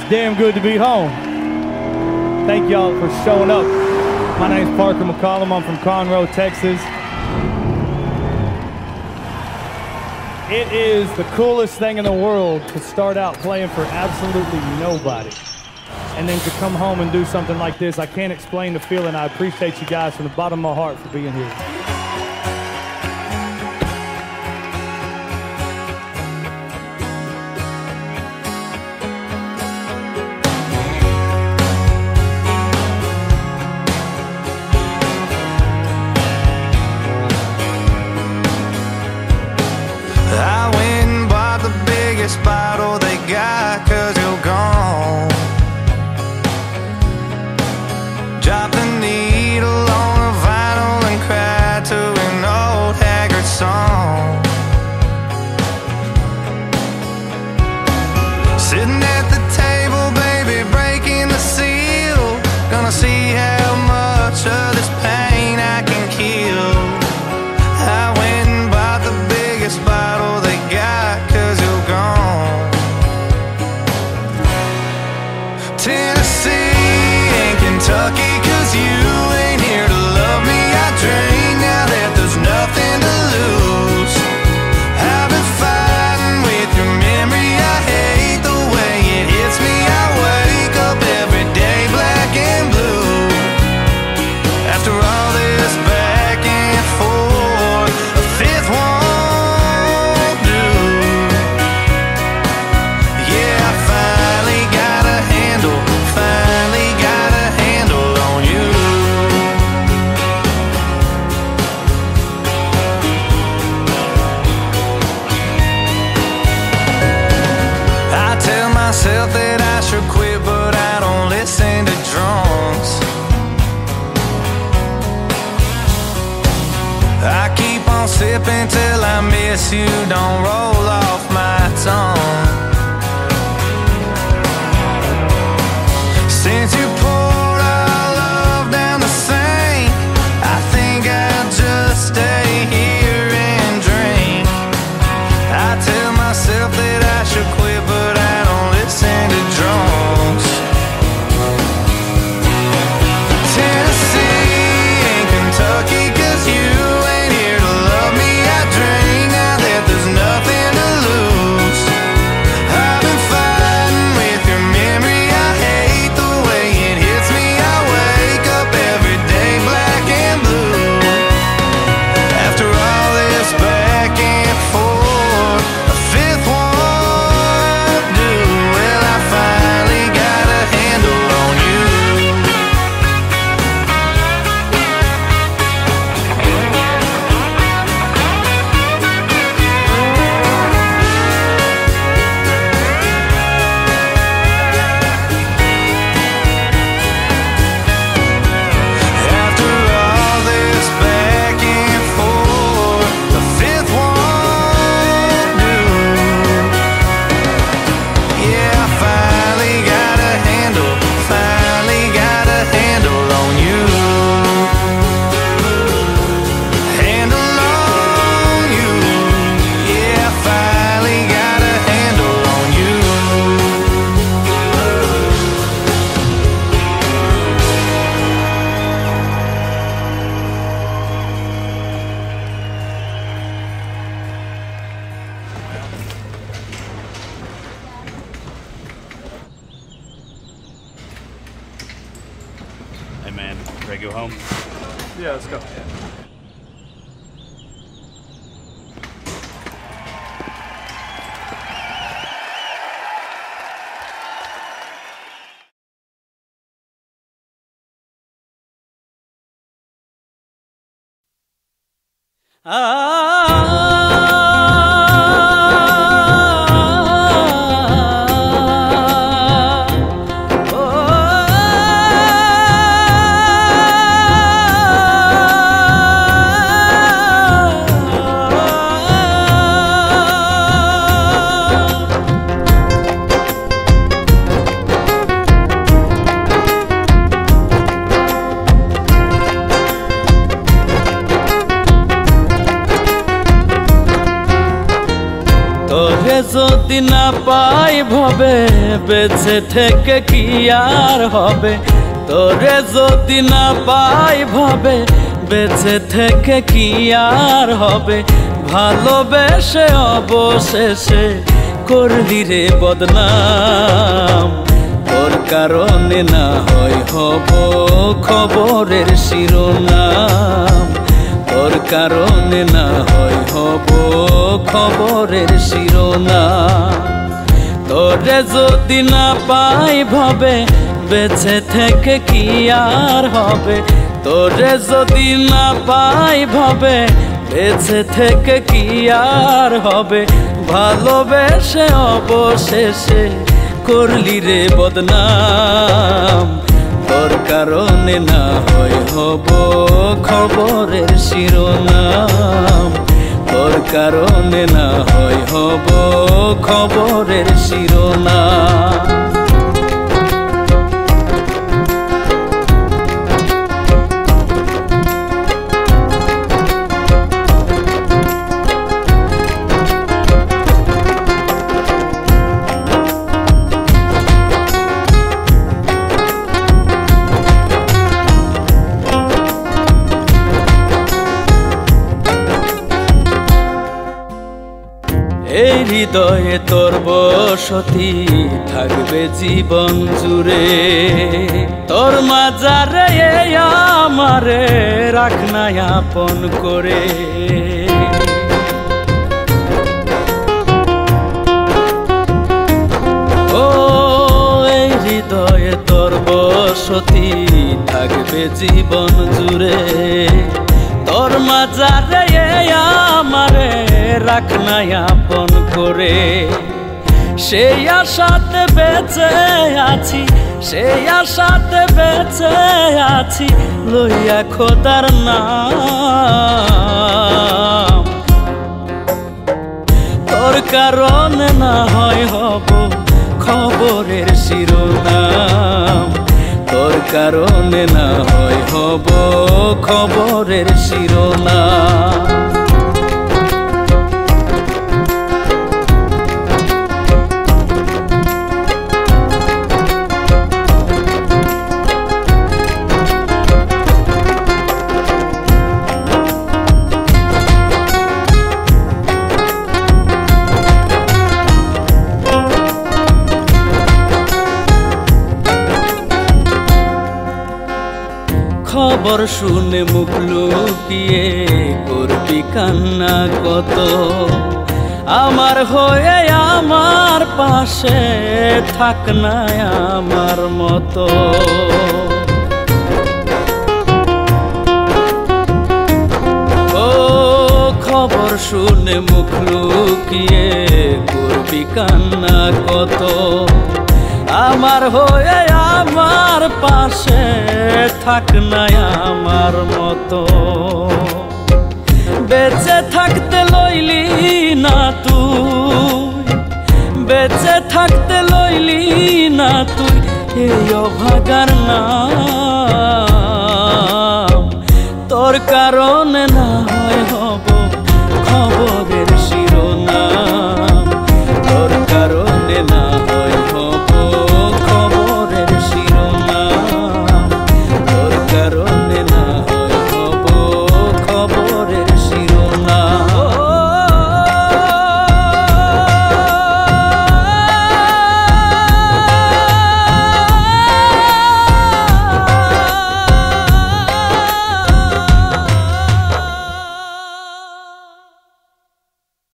damn good to be home. Thank y'all for showing up. My name's Parker McCollum. I'm from Conroe, Texas. It is the coolest thing in the world to start out playing for absolutely nobody. And then to come home and do something like this. I can't explain the feeling. I appreciate you guys from the bottom of my heart for being here. Bottle they got, 'cause you're gone. Drop the needle on a vinyl and cry to an old Haggard song. Sitting at the table, baby, breaking the seal. Gonna see how much of this pain I can kill. I went and bought the biggest bottle they got, 'cause you're gone. Tennessee and Kentucky, 'cause you ain't here to love me. I drink now that there's nothing to lose. I've been fighting with your memory. I hate the way it hits me. I wake up every day black and blue. After all this back and forth, a fifth won't do. Yeah, I finally got a handle on you. I tell myself that I should quit, but I don't listen to drunks. I keep on sipping till I miss you, don't roll off my tongue. Since you poured our love down the sink, I think I'll just stay here and drink. I tell myself that I should quit, but I don't listen to drunks. Tennessee and Kentucky, 'cause you ain't here to love me. I drink now that there's nothing to lose. I've been fighting with your memory. I hate the way it hits me. I wake up every day black and blue. After all this back and forth, a fifth won't do. Well, I finally got a handle on you. After all this back and forth, the fifth won't do. Yeah, I finally got a handle on you. Handle on you. Yeah, I finally got a handle on you. Hey man, ready to go home? Yeah, let's go. তোরে যদি না পাই ভবে বেঁচে থেকে কি আর হবে, তোরে যদি না পাই ভবে বেঁচে থেকে কি আর হবে, ভালোবেসে অবশেষে করলি রে বদনাম। তোর কারণে না হয় হব খবরের শিরোনাম, তোর কারণে না হয় হব খবরের শিরোনাম। তোরে যদি না পাই ভবে বেঁচে থেকে কি আর হবে, তোরে যদি না পাই ভবে বেঁচে থেকে কি আর হবে, ভালোবেসে অবশেষে করলি রে বদনাম। তোর কারণে না হয় হব খবরের শিরোনাম, তোর কারণে না হয় হব খবরের শিরোনাম। এই হৃদয়ে তোর বসতি থাকবে জীবন জুড়ে, তোর মাজারে আমারে রাখ না আপন করে। ও এই হৃদয়ে তোর বসতি থাকবে জীবন জুড়ে, তোর মাজারে আমারে রাখ না আপন করে। সেই আশাতে বেঁচে আছি, সেই আশাতে বেঁচে আছি লইয়া খোদার নাম। তোর কারণে না হয় হব খবরের শিরোনাম, তোর কারণে না হয় হব খবরের শিরোনাম। খবর শুনে মুখ লুকিয়ে করবি কান্না কত, আমার হয়ে আমার পাশে থাক না আমার মতো। ও খবর শুনে মুখ লুকিয়ে করবি কান্না কত, আমার হয়ে আমার পাশে থাক না আমার মতো। বেঁচে থাকতে লইলি না তুই, বেঁচে থাকতে লইলি না তুই এই অভাগার নাম। তোর কারণে না